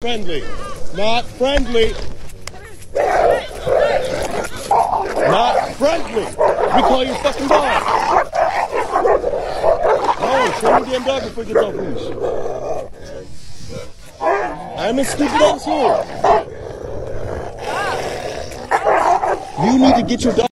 Friendly. Not friendly. Not friendly. We call your fucking dog. Oh, show your damn dog before it gets off leash. I'm a stupid asshole. You need to get your dog.